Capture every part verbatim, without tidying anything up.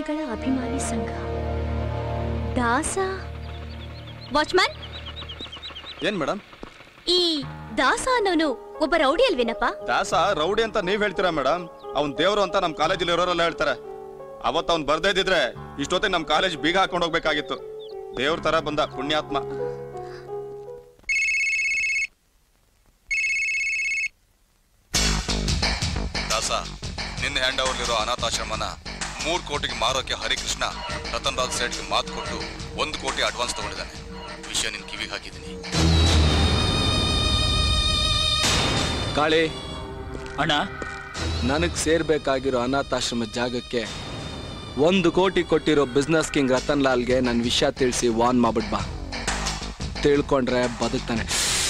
ದಾಸಿಗಳ ಅಭಿಮಾನಿ ಸಂಘ. ದಾಸ ವಾಚ್ಮ್ಯಾನ್. ಏನ್ ಮೇಡಮ್? ಈ ದಾಸ ಅನ್ನೋನು ಒಬ್ಬ ರೌಡಿ ಅಲ್ವೇನಪ್ಪ? ದಾಸ ರೌಡಿ ಅಂತ ನೀವ್ ಹೇಳ್ತೀರಾ ಮೇಡಮ್? ಅವ್ನ್ ದೇವ್ರು ಅಂತ ನಮ್ ಕಾಲೇಜಲ್ಲಿ ಇರೋರೆಲ್ಲ ಹೇಳ್ತಾರೆ. ಅವತ್ ಅವ್ನ್ ಬರ್ದೇ ಇದ್ದಿದ್ರೆ ಇಷ್ಟೊತ್ತಿಗೆ ನಮ್ ಕಾಲೇಜ್ ಬೀಗ ಹಾಕೊಂಡ್ ಹೋಗ್ಬೇಕಾಗಿತ್ತು. ದೇವ್ರ ತರ ಬಂದ ಪುಣ್ಯಾತ್ಮ. ದಾಸ, ನಿನ್ನ ಹ್ಯಾಂಡ್ ಓವರ್ಲಿರೋ ಅನಾಥಾಶ್ರಮನ ಮೂರ್ ಕೋಟಿಗೆ ಮಾರೋಕೆ ಹರಿಕೃಷ್ಣ ರತನ್ ರಾಜ್ ಸೇಟ್ಗೆ ಮಾತು ಕೊಟ್ಟು ಒಂದು ಕೋಟಿ ಅಡ್ವಾನ್ಸ್ ತಗೊಂಡಿದ್ದಾನೆ. ವಿಷಯ ನಿನ್ ಕಿವಿಗೆ ಹಾಕಿದ್ದೀನಿ. ಕಾಳಿ ಅಣ್ಣ, ನನಗ್ ಸೇರ್ಬೇಕಾಗಿರೋ ಅನಾಥಾಶ್ರಮ ಜಾಗಕ್ಕೆ ಒಂದು ಕೋಟಿ ಕೊಟ್ಟಿರೋ ಬಿಸ್ನೆಸ್ ಕಿಂಗ್ ರತನ್ ಲಾಲ್ಗೆ ನನ್ನ ವಿಷಯ ತಿಳಿಸಿ ವಾನ್ ಮಾಡ್ಬಿಟ್ ಬಾ. ತಿಳ್ಕೊಂಡ್ರೆ ಬದುಕ್ತಾನೆ,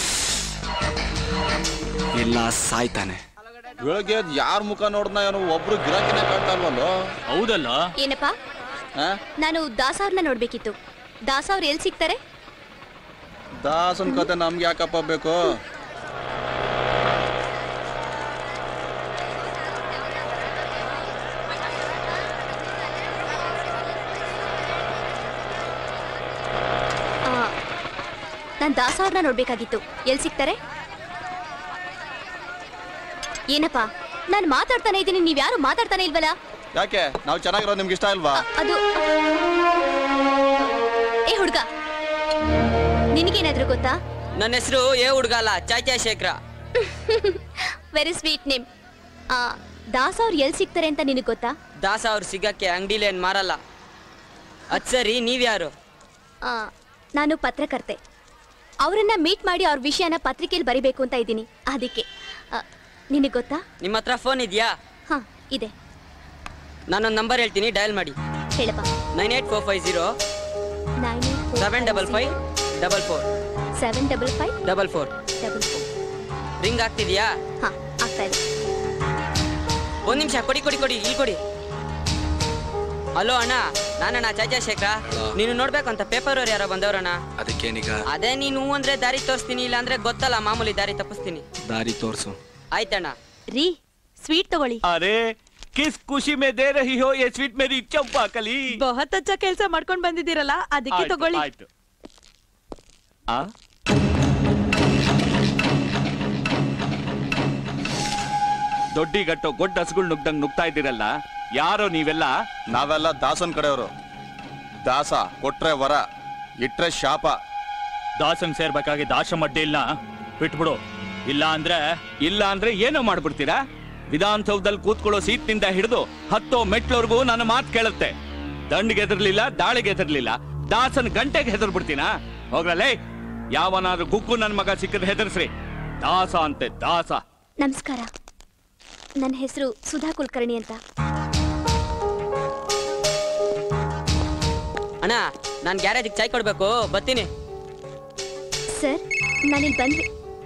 ಇಲ್ಲ ಸಾಯ್ತಾನೆ. ಬೆಳಗ್ಗೆ ಯಾರ ಮುಖ ನೋಡ್ದ ಏನೋ ಒಬ್ರು ಗಿರಾಕಿನೇ ಕಾಣ್ತಾ ಇಲ್ವಲ್ಲೋ? ಹೌದಲ್ಲ ಏನಪ್ಪಾ, ನಾನು ದಾಸ ಅವ್ರನ್ನ ನೋಡ್ಬೇಕಿತ್ತು. ದಾಸ ಅವ್ರು ಎಲ್ಲಿ ಸಿಗ್ತಾರೆ? ದಾಸನ್ ಕತೆ ನಮ್ಗೆ ಯಾಕಪ್ಪ ಬೇಕು? ನಾನು ದಾಸ ಅವ್ರನ್ನ ನೋಡ್ಬೇಕಾಗಿತ್ತು. ಎಲ್ಲಿ ಸಿಗ್ತಾರೆ? ಏನಪ್ಪಾ, ನಾನು ಮಾತಾಡ್ತಾನೆ ಇದ್ದೀನಿ, ನೀವ್ ಯಾರು ಮಾತಾಡ್ತಾನೆ ಇಲ್ವಲ್ಲ? ಯಾಕೆ? ನಾವು ಚೆನ್ನಾಗಿರೋ ನಿಮ್ಗೆ ಇಷ್ಟ ಇಲ್ವಾ? ಅದು ಏ ಹುಡ್ಗ, ನಿನಗೇನಾದ್ರೂ ಗೊತ್ತಾ? ನನ್ನ ಹೆಸರು ಏ ಹುಡ್ಗ ಅಲ್ಲ, Chacha Shekhara. Very sweet name. Dasa ಅವ್ರು ಎಲ್ಲಿ ಸಿಗ್ತಾರೆ ಅಂತ ನಿನಗೆ ಗೊತ್ತಾ? ದಾಸ ಅವ್ರು ಸಿಗಕ್ಕೆ ಅಂಗಡಿಲಿ ಏನ್ ಮಾರಲ್ಲ. ಅದ್ ಸರಿ, ನೀವ್ಯಾರು? ನಾನು ಪತ್ರಕರ್ತೆ. ಅವರನ್ನ ಮೀಟ್ ಮಾಡಿ ಅವ್ರ ವಿಷಯನ ಪತ್ರಿಕೆಯಲ್ಲಿ ಬರಿಬೇಕು ಅಂತ ಇದ್ದೀನಿ. ಅದಕ್ಕೆ ನಿನಗೆ ಗೊತ್ತಾ? ನಿಮ್ಮ ಹತ್ರ ಫೋನ್ ಇದೆಯಾ? ಹಾ ಇದೆ. ನಾನೊಂದು ನಂಬರ್ ಹೇಳ್ತೀನಿ, ಡಯಲ್ ಮಾಡಿ. ಹೇಳಪ್ಪ. Nine eight four five zero seven double five double four seven double five double four double four ring ಆಗ್ತಿದ್ಯಾ? ಹಾ ಆಗ್ತಾ ಇದೆ. ಒಂದ್ ನಿಮಿಷ ಕೊಡಿ ಕೊಡಿ ಕೊಡಿ ಇಲ್ಲಿ ಕೊಡಿ. ಹಲೋ ಅಣ್ಣ, ನಾನಣ್ಣ ಚಾಚಾ ಶೇಖರ. ನೀನು ನೋಡ್ಬೇಕಂತ ಪೇಪರ್ ಅವ್ರು ಯಾರೋ ಬಂದವ್ರಣ್ಣ. ಅದಕ್ಕೇನೀಗ? ಅದೇ ನೀನು ಅಂದ್ರೆ ದಾರಿ ತೋರಿಸ್ತೀನಿ, ಇಲ್ಲ ಅಂದ್ರೆ ಗೊತ್ತಲ್ಲ ಮಾಮೂಲಿ ದಾರಿ ತಪ್ಪಿಸ್ತೀನಿ. ದಾರಿ ತೋರ್ಸು. ಆಯ್ತಣ್ಣ. ರೀ, ಸ್ವೀಟ್ ತಗೊಳ್ಳಿ. ಅರೆ ಕಿಸ್ ಖುಷಿ ಮೇ ದೇ ರಹಿ ಹೋ ಯೇ ಸ್ವೀಟ್ ಮೇರಿ ಚಂಪಾಕಲಿ. ಬಹುತ್ ಅಚ್ಚ ಕೆಲಸ ಮಾಡ್ಕೊಂಡು ಬಂದಿದ್ದೀರಲ್ಲ, ಅದಕ್ಕೆ ತಗೊಳ್ಳಿ. ಆಯ್ತು. ಆ ದೊಡ್ಡಿಗಟ್ಟೋ ಗೊಡ್ಡ ಹಸುಗಳು ನುಗ್ದಂಗ್ ನುಗ್ತಾ ಇದ್ದೀರಲ್ಲ, ಯಾರೋ ನೀವೆಲ್ಲ? ನಾವೆಲ್ಲ ದಾಸನ್ ಕಡೆಯವರು. ದಾಸ ಕೊಟ್ರೆ ವರ, ಇಟ್ರೆ ಶಾಪ. ದಾಸನ್ ಸೇರ್ಬೇಕಾಗಿ ಆಶ್ರಮ ಅಡ್ಡಿಲ್ಲ, ಬಿಟ್ಬಿಡು. ಇಲ್ಲ ಅಂದ್ರೆ ಇಲ್ಲ ಅಂದ್ರೆ ಏನೋ ಮಾಡ್ಬಿಡ್ತೀರಾ? ವಿಧಾನಸೌಧದಲ್ಲಿ ಕೂತ್ಕೊಳ್ಳೋ ಸೀಟ್ನಿಂದ ಹಿಡಿದು ಹತ್ತೋ ಮೆಟ್ಲವರೆಗೂ ನನ್ನ ಮಾತು ಕೇಳುತ್ತೆ. ದಂಡಿಗೆ ಹೆದರ್ಲಿಲ್ಲ, ದಾಳಿಗೆ ಹೆದರ್ಲಿಲ್ಲ, ದಾಸನ್ ಗಂಟೆಗೆ ಹೆದರ್ ಬಿಡ್ತೀನಾ? ಹೋಗ್ರಲ್ಲೇ, ಯಾವನಾದ್ರೂ ಗುಗ್ಗು ನನ್ನ ಮಗ ಸಿಕ್ಕಿದ್ರೆ ಹೆದರ್ಸ್ರಿ. ದಾಸ ಅಂತೆ ದಾಸ. ನಮಸ್ಕಾರ, ನನ್ನ ಹೆಸರು ಸುಧಾ ಕುಲಕರ್ಣಿ ಅಂತ. ಅಣ್ಣ, ನಾನ್ ಗ್ಯಾರೇಜಿಗೆ ಚಾಯ್ ಕೊಡ್ಬೇಕು, ಬರ್ತೀನಿ. ಸರ್, ನಾನಿಲ್ಲಿ ಬಂದ್ವಿ.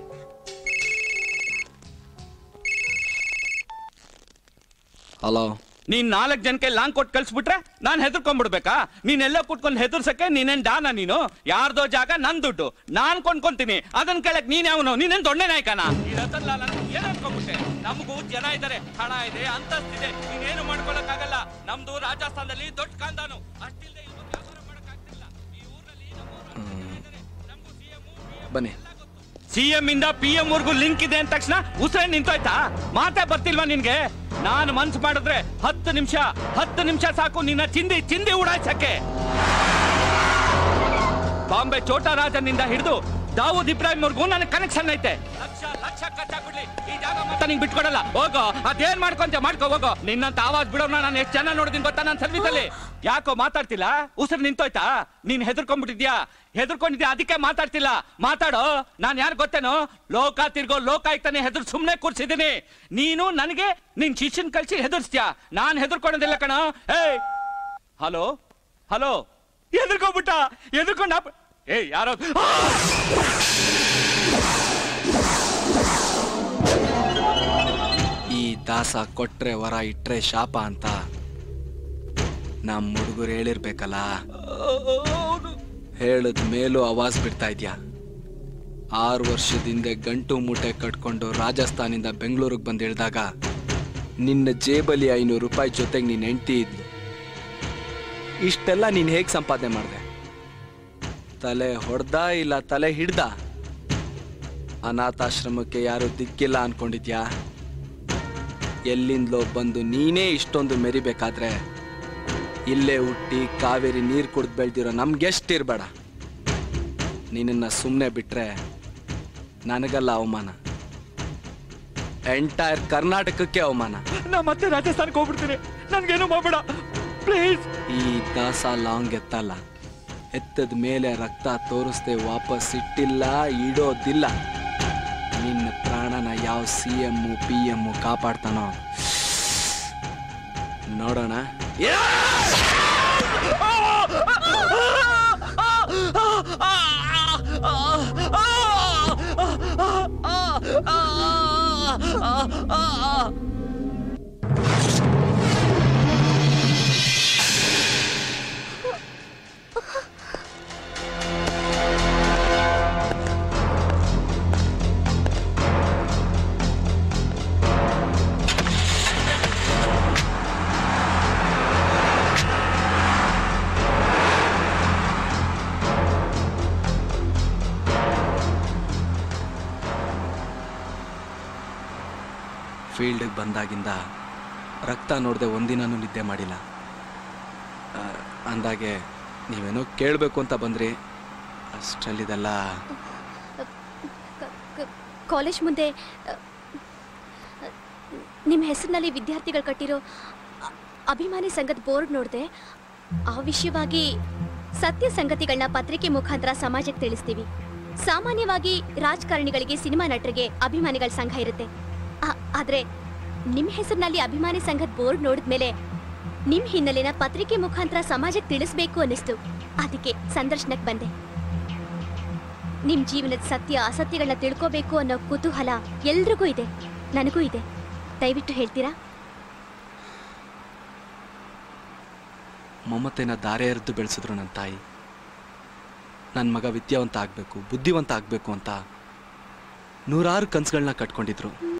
ಹಲೋ. ನೀನ್ ನಾಲ್ಕು ಜನಕ್ಕೆ ಲಾಂಗ್ ಕೊಟ್ಟು ಕಳ್ಸ್ಬಿಟ್ರೆ ನಾನ್ ಹೆದರ್ಕೊಂಡ್ಬಿಡ್ಬೇಕಾ? ನೀನೆಲ್ಲ ಕುಟ್ಕೊಂಡು ಹೆದರ್ಸಕ್ಕೆ ನೀನೇನ್ ಡಾನ? ನೀನು ಯಾರ್ದೋ ಜಾಗ ನನ್ ದುಡ್ಡು ನಾನ್ ಕೊಂಡ್ಕೊಂತೀನಿ, ಅದನ್ ಕೇಳಕ್ ನೀನ್ ಯಾವನು? ನೀನೇನ್ ದೊಣ್ಣೆ ನಾಯ್ಕನ? ಏನ್ ಅನ್ಕೊಂಡ್ಬಿಟ್ಟೆ? ನಮಗೂ ಜನ ಇದಾರೆ, ಹಣ ಇದೆ, ಅಂತಸ್ತಿದೆ, ನೀನೇನು ಮಾಡ್ಕೊಳಕ್ ಆಗಲ್ಲ. ನಮ್ದು ರಾಜಸ್ಥಾನದಲ್ಲಿ ದೊಡ್ಡ ಕಾಂದಾನು, ಅಷ್ಟಿಲ್ದೆ ವ್ಯಾಪಾರ ಮಾಡಕ್ ಆಗ್ತಿಲ್ಲ. ಈ ಊರಲ್ಲಿ ನಮಗೂ ಸಿಎಂ ಬನ್ನಿ. ಸಿಎಂ ಇಂದ ಪಿ ಎಂ ವರ್ಗೂ ಲಿಂಕ್ ಇದೆ ಅಂದ ತಕ್ಷಣ ಉಸಿರೇ ನಿಂತೋಯ್ತಾ? ಮಾತೇ ಬರ್ತಿಲ್ವಾ ನಿನ್ಗೆ? ನಾನು ಮನ್ಸು ಮಾಡಿದ್ರೆ ಹತ್ತು ನಿಮಿಷ ಹತ್ತು ನಿಮಿಷ ಸಾಕು ನಿನ್ನ ಚಿಂದಿ ಚಿಂದಿ ಉಡಾಯಿಸಕ್ಕೆ. ಬಾಂಬೆ ಚೋಟಾ ರಾಜನಿಂದ ಹಿಡಿದು ದಾವೂದ್ ಇಬ್ರಾಹಿಂ ವರ್ಗೂ ನನಗೆ ಕನೆಕ್ಷನ್ ಐತೆ. ಲಕ್ಷ ಲಕ್ಷ ಖರ್ಚಾಗ್ಬಿಡ್ಲಿ, ಈ ಜಾಗ ಮತ್ತೆ ನಿಂಗೆ ಬಿಟ್ಕೊಡಲ್ಲ. ಹೋಗೋ, ಅದೇನ್ ಮಾಡ್ಕೊಂತ ಮಾಡ್ಕೋ ಹೋಗೋ. ನಿನ್ನಂತ ಆವಾಜ್ ಬಿಡೋಣ ನಾನು ಎಷ್ಟು ಜನ ನೋಡಿದೀನಿ ಗೊತ್ತಾ ನನ್ನ ಸರ್ವಿಸ್ ಅಲ್ಲಿ. ಯಾಕೋ ಮಾತಾಡ್ತಿಲ್ಲ? ಉಸಿರು ನಿಂತೋಯ್ತಾ? ನೀನ್ ಹೆದರ್ಕೊಂಡ್ಬಿಟ್ಟಿದ್ಯಾ? ಹೆದರ್ಕೊಂಡಿದ್ಯಾ? ಅದಕ್ಕೆ ಮಾತಾಡ್ತಿಲ್ಲ. ಮಾತಾಡೋ. ನಾನ್ ಯಾರು ಗೊತ್ತೇನೋ? ಲೋಕ ತಿರ್ಗೋ ಲೋಕಾಯುಕ್ತನೇ ಹೆದರ್ ಸುಮ್ನೆ ಕೂರ್ಸಿದ್ದೀನಿ. ನೀನು ನನಗೆ ನಿನ್ ಶಿಷ್ಯನ್ ಕಳ್ಸಿ ಹೆದರ್ಸ್ತ್ಯಾ? ನಾನ್ ಹೆದರ್ಕೊಳ್ಳೋದಿಲ್ಲ ಕಣ. ಏ ಹಲೋ ಹಲೋ, ಹೆದರ್ಕೊಂಡ್ಬಿಟ್ಟ, ಹೆದರ್ಕೊಂಡ. ಏ ಯಾರೋ ಈ ದಾಸ ಕೊಟ್ರೆ ವರ, ಇಟ್ರೆ ಶಾಪ ಅಂತ ನಮ್ ಹುಡುಗರು ಹೇಳಿರ್ಬೇಕಲ್ಲ. ಹೇಳದ್ ಮೇಲೂ ಆವಾಜ್ ಬಿಡ್ತಾ ಇದ್ಯಾ? ಆರು ವರ್ಷದಿಂದ ಗಂಟು ಮೂಟೆ ಕಟ್ಕೊಂಡು ರಾಜಸ್ಥಾನಿಂದ ಬೆಂಗಳೂರಿಗೆ ಬಂದು ಇಳಿದಾಗ ನಿನ್ನ ಜೇಬಲಿ ಐನೂರು ರೂಪಾಯಿ ಜೊತೆಗೆ ನೀನ್ ಹೆಂಡತಿ ಇದ್ಲು. ಇಷ್ಟೆಲ್ಲ ನೀನು ಹೇಗೆ ಸಂಪಾದನೆ ಮಾಡಿದೆ? ತಲೆ ಹೊಡೆದ ಇಲ್ಲ ತಲೆ ಹಿಡ್ದ? ಅನಾಥಾಶ್ರಮಕ್ಕೆ ಯಾರು ದಿಕ್ಕಿಲ್ಲ ಅನ್ಕೊಂಡಿದ್ಯಾ? ಎಲ್ಲಿಂದಲೋ ಬಂದು ನೀನೇ ಇಷ್ಟೊಂದು ಮೆರಿಬೇಕಾದ್ರೆ ಇಲ್ಲೇ ಹುಟ್ಟಿ ಕಾವೇರಿ ನೀರು ಕುಡ್ದು ಬೆಳೆದಿರೋ ನಮ್ಗೆಷ್ಟಿರ್ಬೇಡ. ನಿನ್ನ ಸುಮ್ಮನೆ ಬಿಟ್ರೆ ನನಗಲ್ಲ ಅವಮಾನ, ಎಂಟೈರ್ ಕರ್ನಾಟಕಕ್ಕೆ ಅವಮಾನ. ನಾ ಮತ್ತೆ ರಾಜಸ್ಥಾನಕ್ಕೆ ಹೋಗ್ಬಿಡ್ತೀನಿ, ನನ್ಗೇನು ಮಾಡ್ಬೇಡ ಪ್ಲೀಸ್. ಈ ದಾಸ ಲಾಂಗ್ ಎತ್ತಲ್ಲ, ಎತ್ತದ ಮೇಲೆ ರಕ್ತ ತೋರಿಸ್ದೆ ವಾಪಸ್ ಇಟ್ಟಿಲ್ಲ, ಇಡೋದಿಲ್ಲ. ನಿನ್ನ ಪ್ರಾಣನ ಯಾವ ಸಿ ಎಮ್ಮು ಪಿ ಎಮ್ಮು ಕಾಪಾಡ್ತಾನೋ ನೋಡೋಣ. ಫೀಲ್ಡಿಗೆ ಬಂದಾಗಿಂದ ರಕ್ತ ನೋಡದೆ ಒಂದಿನೂ ನಿದ್ದೆ ಮಾಡಿಲ್ಲ. ಅಂದಾಗೆ ನೀವೇನೋ ಕೇಳಬೇಕು ಅಂತ ಬಂದ್ರಿ, ಅಷ್ಟರಲ್ಲಿದೆಲ್ಲ. ಕಾಲೇಜ್ ಮುಂದೆ ನಿಮ್ಮ ಹೆಸರಿನಲ್ಲಿ ವಿದ್ಯಾರ್ಥಿಗಳು ಕಟ್ಟಿರೋ ಅಭಿಮಾನಿ ಸಂಘದ ಬೋರ್ಡ್ ನೋಡಿದೆ. ಆ ವಿಷಯವಾಗಿ ಸತ್ಯ ಸಂಗತಿಗಳನ್ನ ಪತ್ರಿಕೆ ಮುಖಾಂತರ ಸಮಾಜಕ್ಕೆ ತಿಳಿಸ್ತೀವಿ. ಸಾಮಾನ್ಯವಾಗಿ ರಾಜಕಾರಣಿಗಳಿಗೆ, ಸಿನಿಮಾ ನಟರಿಗೆ ಅಭಿಮಾನಿಗಳ ಸಂಘ ಇರುತ್ತೆ. ಆದ್ರೆ ನಿಮ್ಮ ಹೆಸರಿನಲ್ಲಿ ಅಭಿಮಾನಿ ಸಂಘದ ಬೋರ್ಡ್ ನೋಡಿದ್ಮೇಲೆ ನಿಮ್ಮ ಹಿನ್ನೆಲೆನ ಪತ್ರಿಕೆ ಮುಖಾಂತರ ಸಮಾಜಕ್ಕೆ ತಿಳಿಸ್ಬೇಕು ಅನ್ನಿಸ್ತು. ಅದಕ್ಕೆ ಸಂದರ್ಶನಕ್ಕೆ ಬಂದೆ. ನಿಮ್ ಜೀವನದ ಸತ್ಯ ಅಸತ್ಯಗಳನ್ನ ತಿಳ್ಕೋಬೇಕು ಅನ್ನೋ ಕುತೂಹಲ ಎಲ್ರಿಗೂ ಇದೆ, ನನಗೂ ಇದೆ. ದಯವಿಟ್ಟು ಹೇಳ್ತೀರಾ? ಮಮತೆನ ದಾರೆ ಎರೆದು ಬೆಳೆಸಿದ್ರು ನನ್ನ ತಾಯಿ. ನನ್ನ ಮಗ ವಿದ್ಯಾವಂತ ಆಗಬೇಕು, ಬುದ್ಧಿವಂತ ಆಗಬೇಕು ಅಂತ ನೂರಾರು ಕನಸುಗಳನ್ನ ಕಟ್ಕೊಂಡಿದ್ರು.